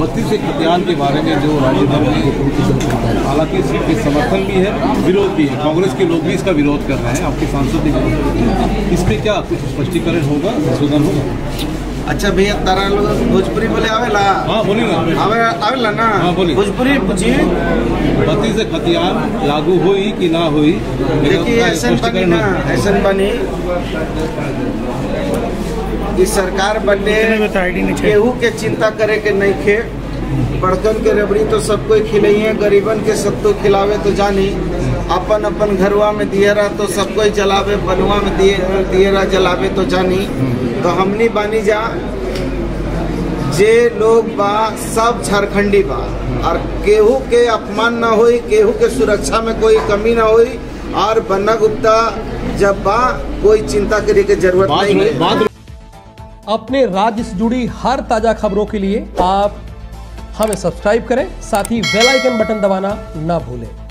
32 खतियान के बारे में जो राज्य भर में, हालांकि इसके समर्थन भी है, विरोध भी है, कांग्रेस के लोग भी इसका विरोध कर रहे हैं, आपके सांसद भी विरोध कर रहे हैं, इस पर क्या कुछ स्पष्टीकरण होगा, संशोधन होगा? अच्छा भैया, तारा लोग भोजपुरी बोले आवेला? हाँ बोलिए ना। आवेला ना? हाँ बोलिए। भोजपुरी पूछिए। 32 खतियान लागू हुई कि ना हुई? देखिए ऐसा बनी कि सरकार बटे केहू के चिंता करे के नहीं खे, बड़कन के रबड़ी तो सबको खिलाइए, गरीबन के सबको खिलावे तो जानी, अपन अपन घरवा में दियरा तो सबको जलावे, बनवा में दियरा जलावे तो जानी। तो हमनी बानी जा जे लोग बा सब झारखंडी बा, और केहू के अपमान ना होई, केहू के सुरक्षा में कोई कमी ना होई, और बन्ना गुप्ता जब बा कोई चिंता करे के जरूरत नहीं है। अपने राज्य से जुड़ी हर ताजा खबरों के लिए आप हमें सब्सक्राइब करें, साथ ही बेल आइकन बटन दबाना ना भूलें।